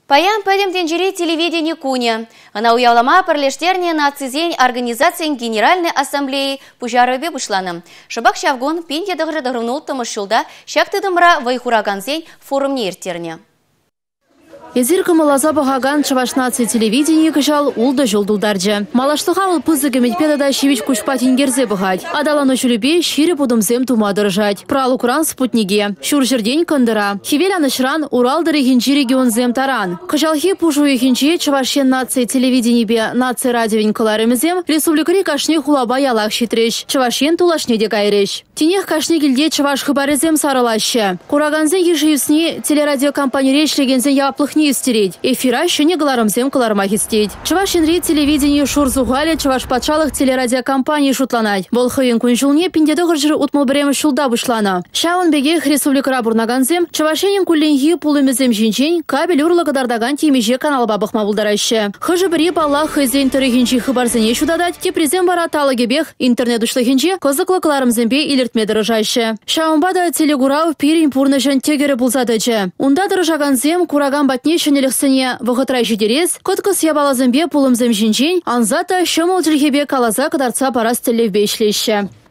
Паян пәдем тенжере телевидение куня. Она уявлама парлештерне нацизень организациян Генеральной ассамблеи пужарыбе бушланы. Шабак шавгон пинде дығыры дығырнул тымышылда шактыдымра вайхураганзень форум нертерне. Езирка малаза багаган Чуваш нации телевидение кышал улда жолдулдарджа. Малашлыға ол пызыгы медпедада шевич кушпа тенгерзе багать. Адалану чулюбе шире подумзем тума дыржать. Прал Укран спутниге. Шур жердень кандыра. Хивеля нышран Уралдыры хинчи регион зем таран. Кышалхи пужуе хинчи Чувашен нации телевидение бе нации радиовень каларымызем республикари кашне хулаба ялах щитреш. Чувашен тулашне декайреш. Тенех кашне гильде Чуваш хыбарызем саралаще. Кураганзе ежеюсне телерадиокомпания речь легензен яплых не истереть. Эфира еще не галарамзем каларма хистеть. Чувашенри телевидение шурзугали Чуваш патшалых телерадиокомпании шутланать. Волховен кунжулне пиндедогыржыры утмалбрема шулда вышлана. Шаун бегех республикара бурнаганзем Чувашенин кулленхи пулымезем жинчень кабель урлагадардаган темеже канал бабах мабулдараще. Хыжы бри балла хызен тарихинчи хыбарзене шудадать тепрезем бараталагебех интернет ушлыхинчи козыклы каларымзембе илертме дырыжаще. Шаунбада телегурав пирин пурнышын тегері булзадычы. Унда дырыжаганзем кураган батне шенелексене вахытрай жидерес, коткас ябалазымбе пулымзем жинчень, анзата шымыл жирхебе калаза кадарца парас телевбе ишлеще.